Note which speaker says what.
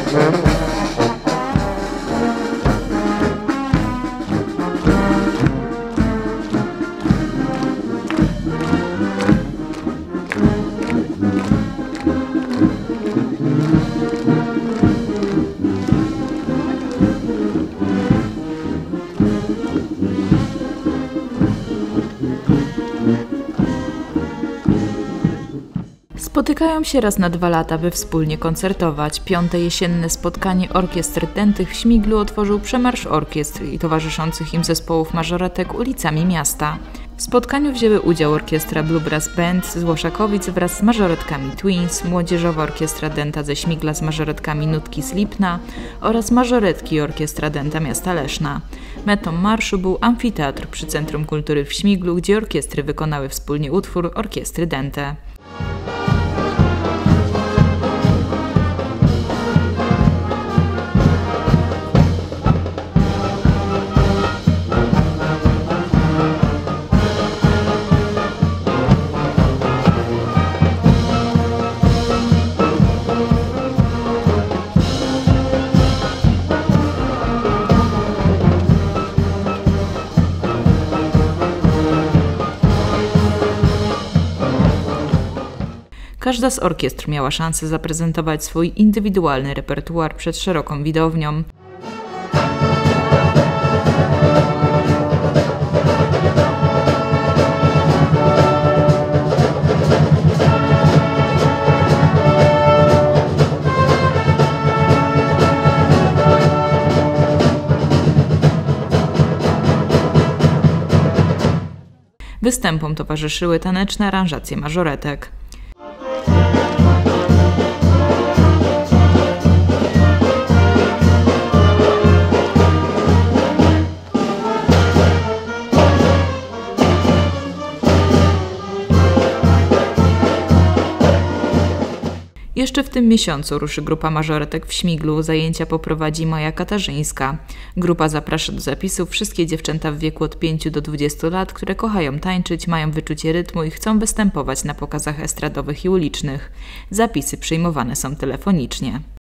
Speaker 1: Spotykają się raz na 2 lata, by wspólnie koncertować. 5. jesienne spotkanie orkiestr dętych w Śmiglu otworzył przemarsz orkiestr i towarzyszących im zespołów mażoretek ulicami miasta. W spotkaniu wzięły udział orkiestra Bluegrass Band z Łoszakowic wraz z mażoretkami Twins, młodzieżowa orkiestra dęta ze Śmigla z mażoretkami Nutki z Lipna oraz mażoretki i orkiestra dęta miasta Leszna. Metą marszu był amfiteatr przy Centrum Kultury w Śmiglu, gdzie orkiestry wykonały wspólnie utwór Orkiestry Dęte. Każda z orkiestr miała szansę zaprezentować swój indywidualny repertuar przed szeroką widownią. Występom towarzyszyły taneczne aranżacje mażoretek. Jeszcze w tym miesiącu ruszy grupa mażoretek w Śmiglu. Zajęcia poprowadzi Maja Katarzyńska. Grupa zaprasza do zapisów wszystkie dziewczęta w wieku od 5 do 20 lat, które kochają tańczyć, mają wyczucie rytmu i chcą występować na pokazach estradowych i ulicznych. Zapisy przyjmowane są telefonicznie.